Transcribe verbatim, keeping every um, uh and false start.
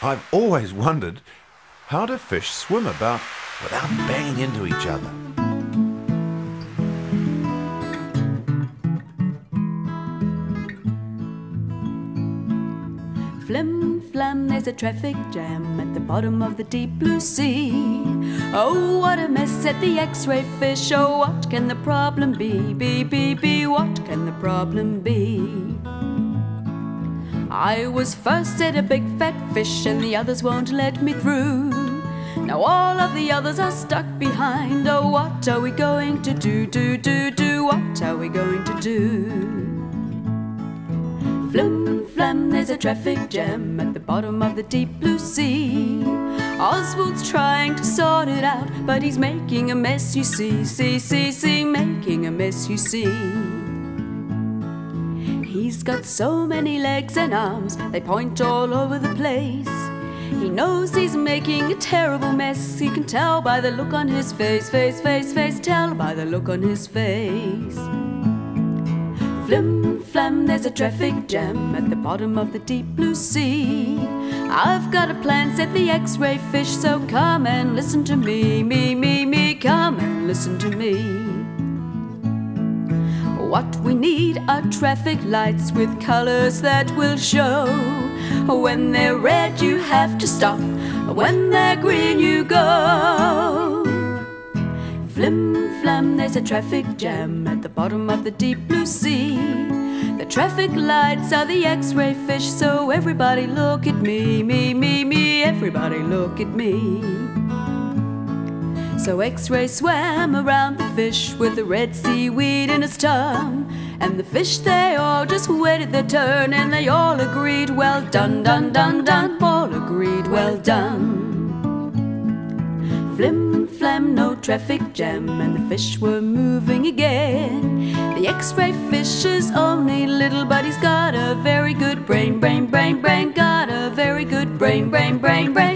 I've always wondered, how do fish swim about without banging into each other? Flim, flam, there's a traffic jam at the bottom of the deep blue sea. Oh, what a mess at the X-ray fish. Oh, what can the problem be? Be, be, be, what can the problem be? I was first at a big fat fish and the others won't let me through. Now all of the others are stuck behind. Oh, what are we going to do, do, do, do? What are we going to do? Flim, flam, there's a traffic jam at the bottom of the deep blue sea. Oswald's trying to sort it out, but he's making a mess, you see, see, see, see, making a mess, you see. He's got so many legs and arms, they point all over the place. He knows he's making a terrible mess. He can tell by the look on his face, face, face, face, tell by the look on his face. Flim, flam, there's a traffic jam at the bottom of the deep blue sea. I've got a plan, said the X-ray fish, so come and listen to me, me, me, me, come and listen to me. What we need are traffic lights with colors that will show. When they're red you have to stop, when they're green you go. Flim, flam, there's a traffic jam at the bottom of the deep blue sea. The traffic lights are the X-ray fish, so everybody look at me, me, me, me, everybody look at me. So X-ray swam around the fish with the red seaweed in his tongue. And the fish, they all just waited their turn, and they all agreed, well done, done, done, done, all agreed, well done. Flim, flam, no traffic jam, and the fish were moving again. The X-ray fish is only little, but he's got a very good brain, brain, brain, brain, got a very good brain, brain, brain, brain.